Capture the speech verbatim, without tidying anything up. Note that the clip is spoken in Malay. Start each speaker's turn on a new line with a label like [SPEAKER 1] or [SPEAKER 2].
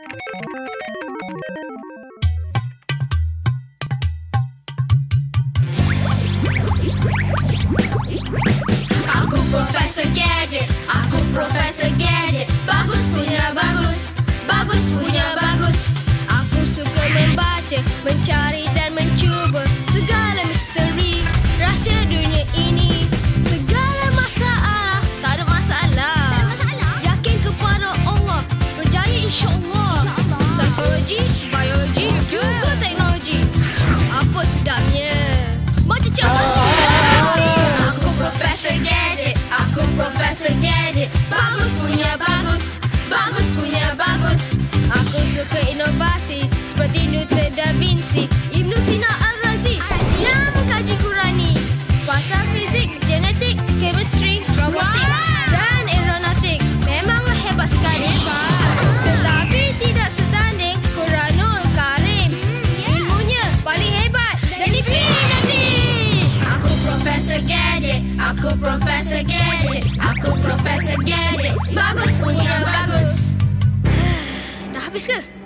[SPEAKER 1] Aku Profesor Gadget, aku Profesor Gadget. Bagus punya bagus, bagus punya bagus. Aku suka membaca, mencari dan mencuba segala misteri rahsia dunia ini. Segala masalah, tak ada masalah. Yakin kepada Allah, berjaya insya-Allah. Psikologi, biologi, juga teknologi. Apa sedapnya? Macam contoh. Aku Profesor Gadget, aku Profesor Gadget. Bagus punya bagus, bagus punya bagus. Aku suka inovasi seperti Newton Da Vinci, Ibnu Sina Al-Razi yang mengkaji Qurani, pasal fizik, genetik, chemistry, robotik dan aeronautik. Memanglah hebat sekali. Tetapi tidak setanding Quranul Karim. Ilmunya paling hebat dan dipilih nanti. Aku Profesor Gadget, aku Profesor Gadget, aku Profesor Gadget. Bagus punya bagus. Dah habis ke?